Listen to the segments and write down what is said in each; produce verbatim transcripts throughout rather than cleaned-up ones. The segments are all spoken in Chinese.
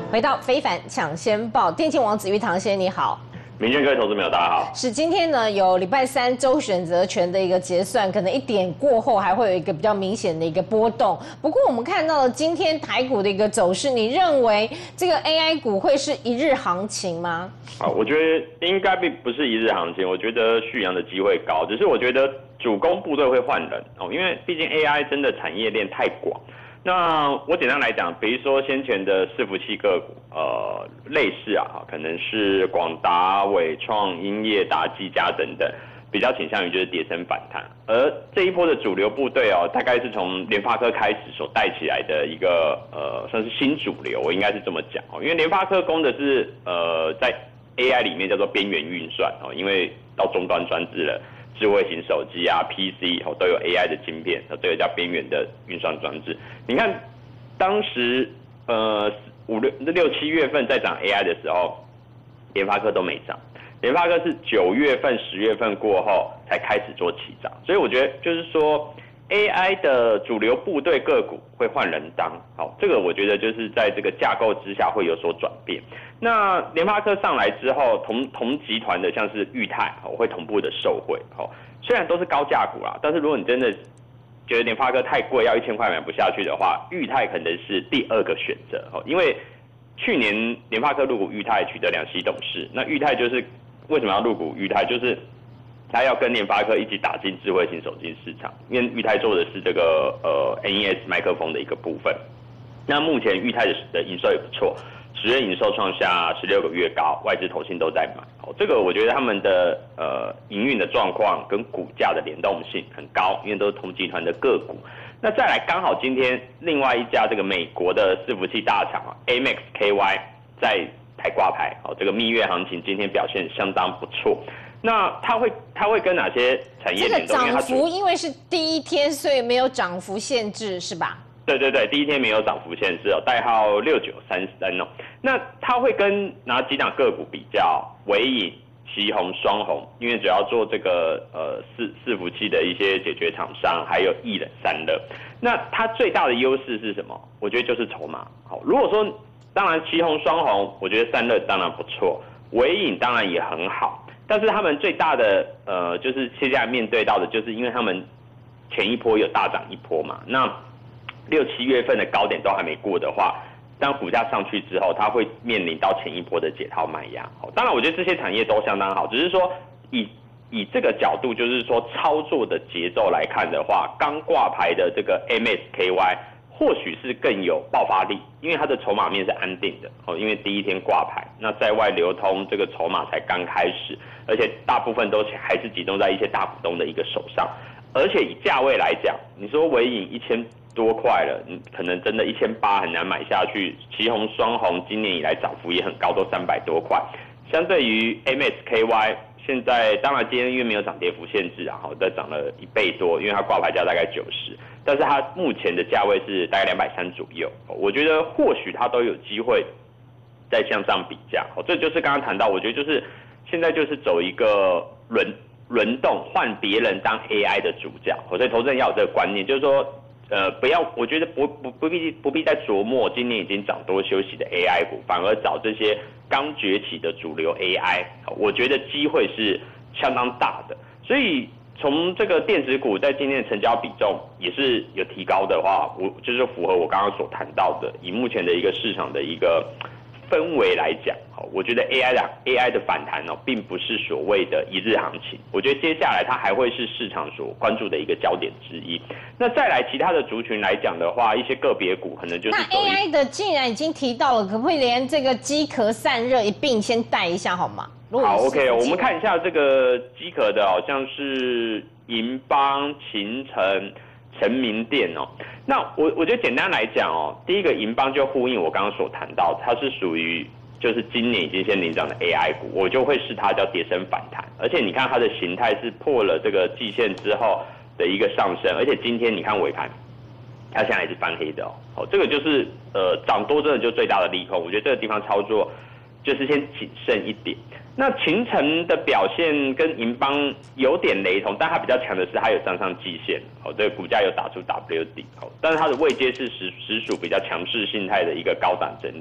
回到非凡抢先报，电竞王子玉堂先你好。 民间各位投资朋友，大家好。 是今天呢有礼拜三周选择权的一个结算，可能一点过后还会有一个比较明显的一个波动。不过我们看到了今天台股的一个走势，你认为这个 A I 股会是一日行情吗？ 啊，我觉得应该并不是一日行情，我觉得续扬的机会高，只是我觉得主攻部队会换人哦，因为毕竟 A I 真的产业链太广。那我简单来讲，比如说先前的伺服器个股，呃，类似啊，可能是广达、伟创、英业达、技嘉等等，比较倾向于就是跌升反弹。而这一波的主流部队哦，大概是从联发科开始所带起来的一个呃，算是新主流，我应该是这么讲哦，因为联发科攻的是呃，在 A I 里面叫做边缘运算哦，因为到终端专制了。智慧型手机啊 ，P C 哦都有 A I 的晶片，这个叫边缘的运算装置。你看，当时呃五六六七月份在涨 A I 的时候，联发科都没涨。联发科是九月份、十月份过后才开始做起涨，所以我觉得就是说 A I 的主流部队个股会换人当，好，这个我觉得就是在这个架构之下会有所转变。那联发科上来之后，同同集团的像是裕泰，哦，会同步的受惠，哦，虽然都是高价股啦，但是如果你真的觉得联发科太贵，要一千块买不下去的话，裕泰可能是第二个选择，哦，因为去年联发科入股裕泰取得两席董事，那裕泰就是为什么要入股裕泰，就是他要跟联发科一起打进智慧型手机市场，因为裕泰做的是这个呃 N E S 麦克风的一个部分。那目前裕泰的的营收也不错。十月营收创下十六个月高，外资投信都在买。哦，这个我觉得他们的呃营运的状况跟股价的联动性很高，因为都是同集团的个股。那再来，刚好今天另外一家这个美国的伺服器大厂啊 A M X K Y 在台挂牌，哦，这个蜜月行情今天表现相当不错。那它会它会跟哪些产业联动？ 这个涨幅因为是第一天，所以没有涨幅限制，是吧？ 对对对，第一天没有涨幅限制哦，代号六九三三哦。那它会跟哪几档个股比较？伟影、奇鋐、双鸿，因为主要做这个呃伺伺服器的一些解决厂商，还有易冷散热。那它最大的优势是什么？我觉得就是筹码。好，如果说当然奇鋐、双鸿，我觉得散热当然不错，伟影当然也很好，但是他们最大的呃就是现在面对到的，就是因为他们前一波有大涨一波嘛，那六七月份的高点都还没过的话，当股价上去之后，它会面临到前一波的解套卖压。当然，我觉得这些产业都相当好，只是说以以这个角度，就是说操作的节奏来看的话，刚挂牌的这个 M S K Y 或许是更有爆发力，因为它的筹码面是安定的哦，因为第一天挂牌，那在外流通这个筹码才刚开始，而且大部分都还是集中在一些大股东的一个手上，而且以价位来讲，你说伟影一千多块了，你可能真的一千八很难买下去。奇鋐、双鸿今年以来涨幅也很高，都三百多块。相对于 M S K Y， 现在当然今天因为没有涨跌幅限制，然后再涨了一倍多，因为它挂牌价大概九十，但是它目前的价位是大概两百三左右。我觉得或许它都有机会再向上比价。这就是刚刚谈到，我觉得就是现在就是走一个轮轮动，换别人当 A I 的主角。所以投资人要有这个观念，就是说。呃，不要，我觉得不不不必不必再琢磨今年已经涨多休息的 A I 股，反而找这些刚崛起的主流 A I， 我觉得机会是相当大的。所以从这个电子股在今天的成交比重也是有提高的话，我就是符合我刚刚所谈到的，以目前的一个市场的一个氛围来讲，我觉得 A I 的 A I 的反弹哦，并不是所谓的一日行情。我觉得接下来它还会是市场所关注的一个焦点之一。那再来其他的族群来讲的话，一些个别股可能就是那 A I 的既然已经提到了，可不可以连这个机壳散热一并先带一下好吗？ 好 ，OK， 我们看一下这个机壳的，好像是银邦、勤诚。成名店哦，那我我觉得简单来讲哦，第一个银邦就呼应我刚刚所谈到，它是属于就是今年已经先领涨的 A I 股，我就会视它叫跌升反弹，而且你看它的形态是破了这个季线之后的一个上升，而且今天你看尾盘，它现在也是翻黑的哦，哦这个就是呃涨多真的就最大的利空，我觉得这个地方操作就是先谨慎一点。那勤诚的表现跟银邦有点雷同，但它比较强的是它有站上季线，哦，这个股价有打出 W 底，哦，但是它的位阶是实实属比较强势形态的一个高档整理。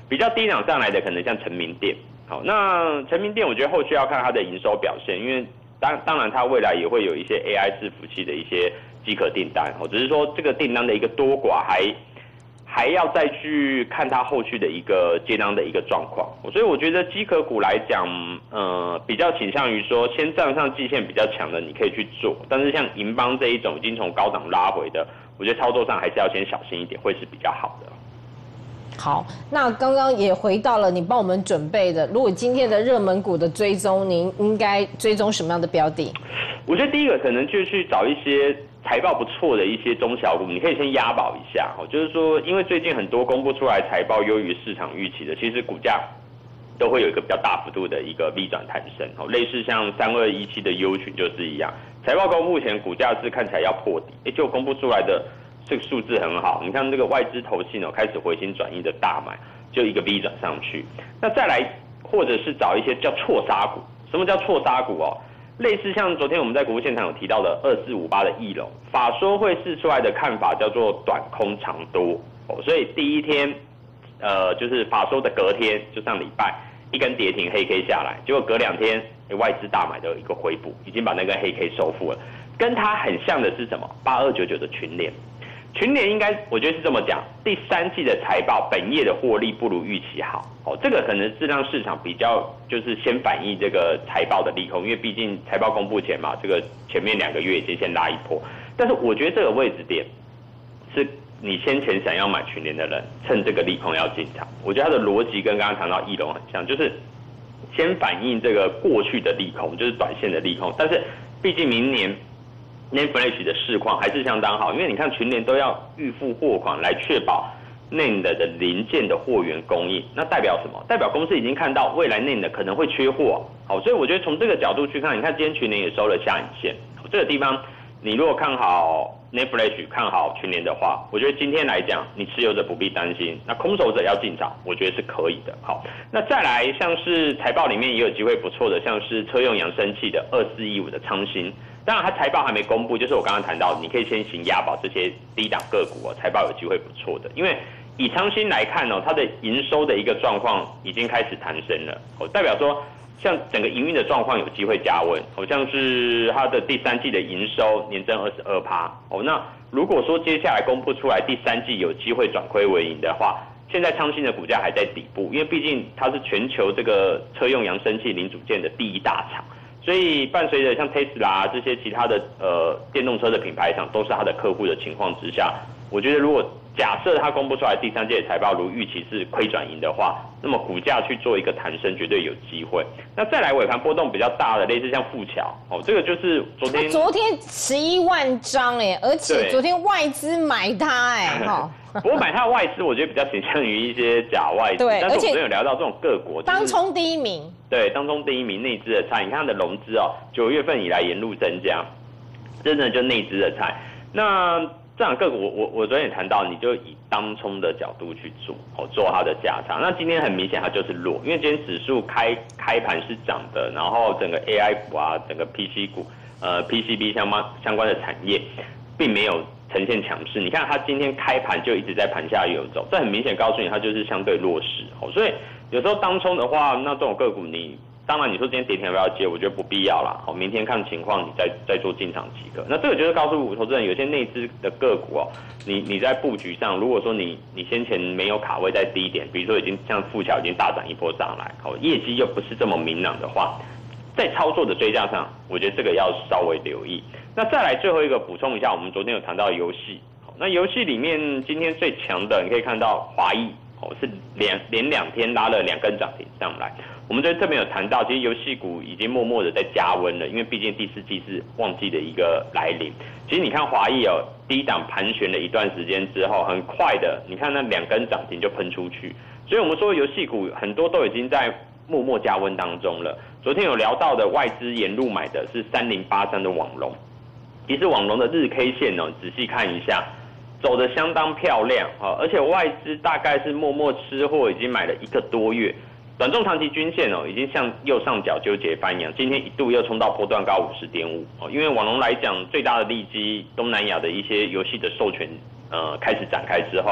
比较低档上来的可能像成名店。好，那成名店我觉得后续要看它的营收表现，因为当当然它未来也会有一些 A I 伺服器的一些机壳订单，只是说这个订单的一个多寡还还要再去看它后续的一个接单的一个状况。所以我觉得机壳股来讲，呃，比较倾向于说先站上季线比较强的你可以去做，但是像银邦这一种已经从高档拉回的，我觉得操作上还是要先小心一点，会是比较好的。 好，那刚刚也回到了你帮我们准备的，如果今天的热门股的追踪，您应该追踪什么样的标的？ 我觉得第一个可能就去找一些财报不错的一些中小股，你可以先押宝一下。就是说，因为最近很多公布出来财报优于市场预期的，其实股价都会有一个比较大幅度的一个 V 转弹升。类似像三二一七的优群就是一样，财报公布前股价是看起来要破底，哎，结果公布出来的这个数字很好，你看这个外资投信哦开始回心转意的大买，就一个 V 转上去。那再来，或者是找一些叫错杀股。什么叫错杀股哦？类似像昨天我们在股市现场有提到的二四五八的翼龙，法说会释出来的看法叫做短空长多哦，所以第一天，呃，就是法说的隔天，就上礼拜一根跌停黑 K 下来，结果隔两天外资大买的一个回补，已经把那根黑 K 收复了。跟它很像的是什么？八二九九的群联。群联应该，我觉得是这么讲，第三季的财报本业的获利不如预期好，哦，这个可能是让市场比较就是先反映这个财报的利空，因为毕竟财报公布前嘛，这个前面两个月已经先拉一波，但是我觉得这个位置点是你先前想要买群联的人，趁这个利空要进场，我觉得它的逻辑跟刚刚谈到翼龙很像，就是先反映这个过去的利空，就是短线的利空，但是毕竟明年N A N D Flash 的市况还是相当好，因为你看群联都要预付货款来确保 N A N D 的零件的货源供应，那代表什么？代表公司已经看到未来 N A N D 可能会缺货，好，所以我觉得从这个角度去看，你看今天群联也收了下影线，这个地方你如果看好 N A N D Flash 看好群联的话，我觉得今天来讲你持有者不必担心，那空手者要进场，我觉得是可以的。好，那再来像是财报里面也有机会不错的，像是车用扬声器的二四一五的昌兴。当然，它财报还没公布，就是我刚刚谈到，你可以先行押宝这些低档个股哦，财报有机会不错的。因为以昌兴来看哦，它的营收的一个状况已经开始弹升了，哦，代表说像整个营运的状况有机会加温，好像是它的第三季的营收年增二十二趴，哦，那如果说接下来公布出来第三季有机会转亏为盈的话，现在昌兴的股价还在底部，因为毕竟它是全球这个车用扬声器零组件的第一大厂。所以伴随着像 Tesla 这些其他的呃电动车的品牌厂都是它的客户的情况之下，我觉得如果假设它公布出来第三季的财报如预期是亏转盈的话，那么股价去做一个弹升绝对有机会。那再来尾盘波动比较大的，类似像富桥哦，这个就是昨天昨天十一万张哎，而且昨天外资买它哎哈。 不过买它的外资，我觉得比较倾向于一些假外资，但是我昨天有聊到这种各国、就是、 当冲第一名， 对，当冲第一名内资的菜，你看它的融资哦，九月份以来沿路增加，真的就内资的菜。那这两个股，我我我昨天也谈到，你就以当冲的角度去做，哦，做它的价差。那今天很明显它就是弱，因为今天指数开开盘是涨的，然后整个 A I 股啊，整个 P C 股，呃 P C B 相关相关的产业，并没有呈现强势，你看它今天开盘就一直在盘下游走，这很明显告诉你它就是相对弱势。所以有时候当冲的话，那这种个股你当然你说今天跌停要不要接，我觉得不必要啦。好，明天看情况你再再做进场即可。那这个就是告诉投资人，有些内资的个股哦，你你在布局上，如果说你你先前没有卡位在低点，比如说已经像富桥已经大涨一波上来，好，业绩又不是这么明朗的话，在操作的追加上，我觉得这个要稍微留意。那再来最后一个补充一下，我们昨天有谈到游戏，那游戏里面今天最强的，你可以看到华裔哦，是连连两天拉了两根涨停上来。我们在这边有谈到，其实游戏股已经默默的在加温了，因为毕竟第四季是旺季的一个来临。其实你看华裔哦，低档盘旋了一段时间之后，很快的，你看那两根涨停就喷出去。所以我们说游戏股很多都已经在默默加温当中了。昨天有聊到的外资沿路买的是三零八三的网龙。其实网龙的日 K 线哦，仔细看一下，走得相当漂亮啊，而且外资大概是默默吃货，已经买了一个多月。短中长期均线哦，已经向右上角纠结翻扬，今天一度又冲到波段高五十点五哦。因为网龙来讲，最大的利基东南亚的一些游戏的授权呃开始展开之后，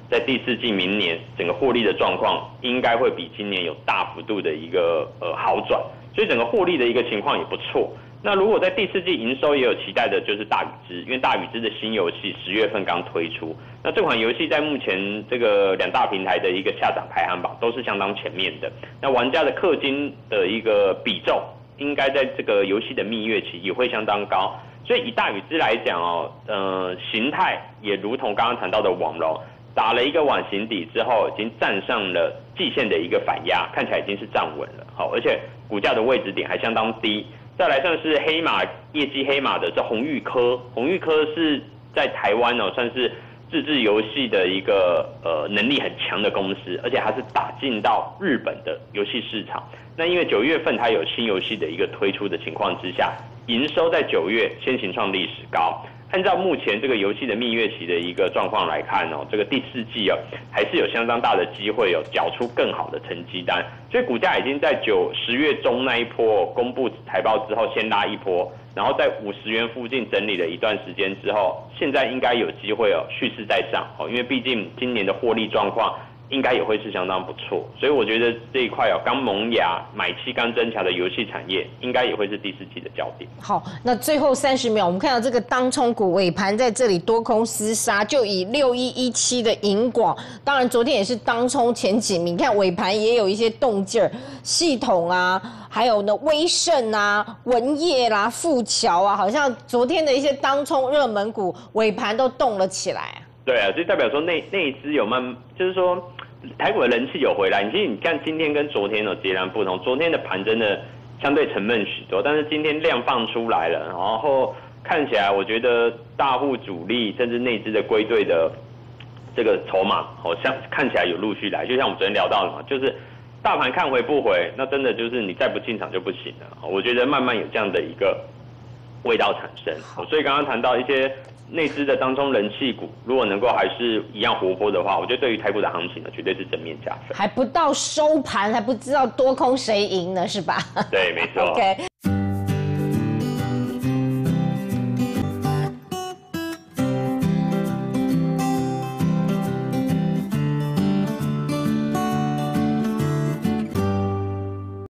在第四季明年整个获利的状况应该会比今年有大幅度的一个呃好转，所以整个获利的一个情况也不错。那如果在第四季营收也有期待的，就是大禹之，因为大禹之的新游戏十月份刚推出，那这款游戏在目前这个两大平台的一个下载排行榜都是相当前面的，那玩家的氪金的一个比重，应该在这个游戏的蜜月期也会相当高，所以以大禹之来讲哦，呃，形态也如同刚刚谈到的网龙，打了一个网形底之后，已经站上了季线的一个反压，看起来已经是站稳了，好，而且股价的位置点还相当低。再来算是黑马业绩黑马的是红玉科，红玉科是在台湾哦，算是自制游戏的一个呃能力很强的公司，而且它是打进到日本的游戏市场。那因为九月份它有新游戏的一个推出的情况之下，营收在九月先行创历史高。按照目前这个游戏的蜜月期的一个状况来看哦，这个第四季哦还是有相当大的机会有缴出更好的成绩单，所以股价已经在九十月中那一波公布财报之后先拉一波，然后在五十元附近整理了一段时间之后，现在应该有机会哦蓄势再上哦，因为毕竟今年的获利状况应该也会是相当不错，所以我觉得这一块哦刚萌芽、买气刚增强的游戏产业，应该也会是第四季的焦点。 好，那最后三十秒，我们看到这个当冲股尾盘在这里多空厮杀，就以六一一七的银广，当然昨天也是当冲前几名，你看尾盘也有一些动静儿，系统啊，还有呢威盛啊、文业啦、富桥啊，好像昨天的一些当冲热门股尾盘都动了起来。 对啊，就代表说内内资有慢，就是说台股的人气有回来。其实你看今天跟昨天有截然不同，昨天的盘真的相对沉闷许多，但是今天量放出来了，然后看起来我觉得大户主力甚至内资的归队的这个筹码，好像看起来有陆续来。就像我们昨天聊到的嘛，就是大盘看回不回，那真的就是你再不进场就不行了。我觉得慢慢有这样的一个味道产生，所以刚刚谈到一些内资的当中人气股，如果能够还是一样活泼的话，我觉得对于台股的行情呢，绝对是正面加分。 还不到收盘，还不知道多空谁赢呢，是吧？ 对，没错。 OK。